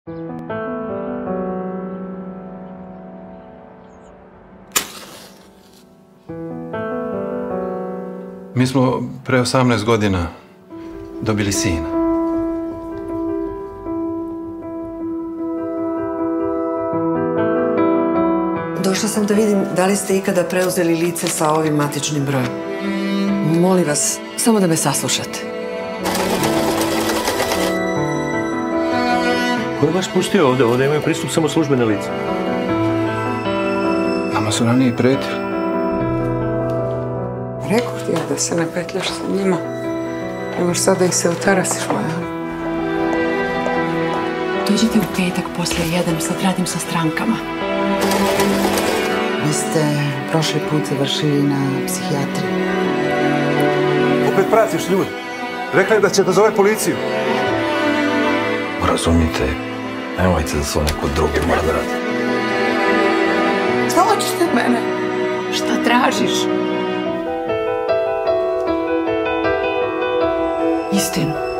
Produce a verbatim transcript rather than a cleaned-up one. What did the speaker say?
Mi smo pre osamnaest godina dobili sina. Došla sam da vidim da li ste ikada preuzeli lice sa ovim matičnim brojem. Molim vas, samo da me saslušate. Ko je vas pustio ovde? Ovde imaju pristup samo službene lice. Nama su ranije pretili. Rekao ti ja da se ne petljaš sa njima. Nemaš sad da ih se utarasiš, moja. Dođite u petak posle jedan, sad radim sa strankama. Vi ste prošli put završili na psihijatriji. Opet pratiš ljudi. Rekla je da će da zove policiju. Razumite, nemojte da su neko drugi mora da radi. Šta hoćeš od mene? Šta tražiš? Istinu.